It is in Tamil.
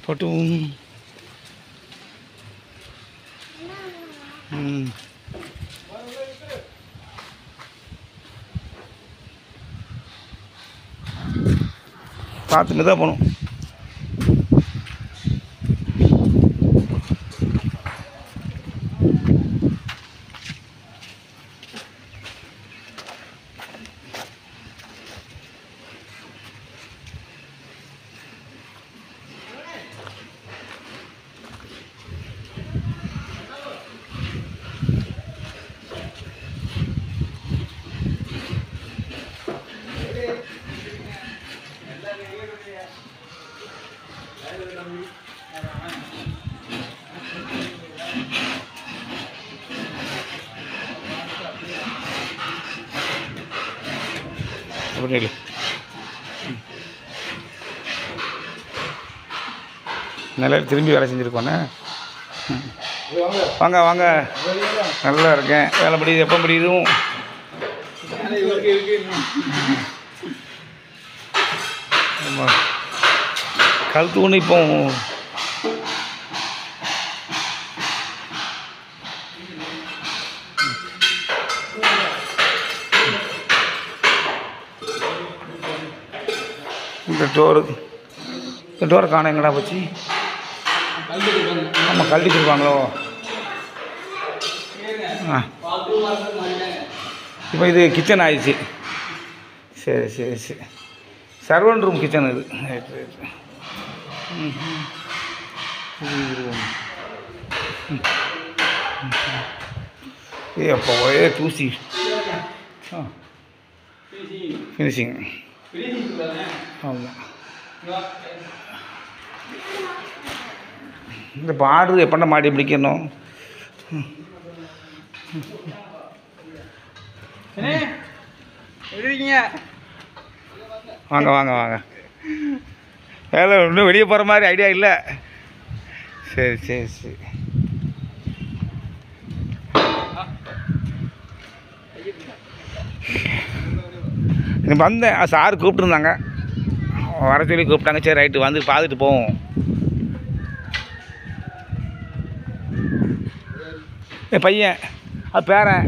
போட்டு பார்த்துட்டு தான் போகணும். நல்லா திரும்பி வேலை செஞ்சுருக்கோண்ணே. வாங்க வாங்க, நல்லா இருக்கேன். வேலை முடியுது, எப்போ முடியுதும் ஆமாம். கழுத்து ஒன்று இப்போ இந்த டோரை காண எங்கடா போச்சு? ஆமாம், கழட்டிச்சிருப்பாங்களோ? ஆ, இப்போ இது கிச்சன் ஆயிடுச்சு. சரி சரி சரி, சர்வன் ரூம் கிச்சன் இது. Right right. அப்போ ஒரே தூசி. ஃபினிஷிங். ஆமாம். இந்த பாடு எப்போ மாடி பிடிக்கணும்? வாங்க வாங்க வாங்க. வேலை இன்னும் வெளியே போகிற மாதிரி ஐடியா இல்லை. சரி சரி சரி. வந்தேன், சார் கூப்பிட்டுருந்தாங்க, வர சொல்லி கூப்பிட்டாங்க. சரி ரைட்டு, வந்து பார்த்துட்டு போவோம். என் பையன், அது பேரன்.